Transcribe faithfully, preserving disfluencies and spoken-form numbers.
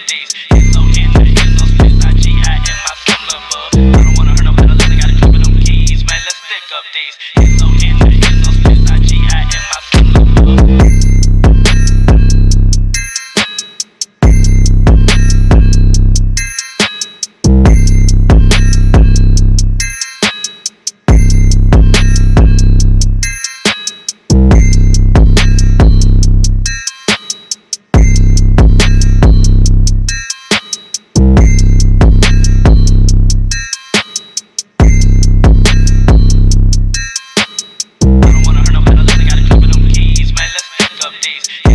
these. It's no in there, it's no split, not G I in my phone number. I don't wanna hurt no better, I gotta drop it on keys, man, let's stick up these. It's no in there, it's no split, not G I in my phone number. These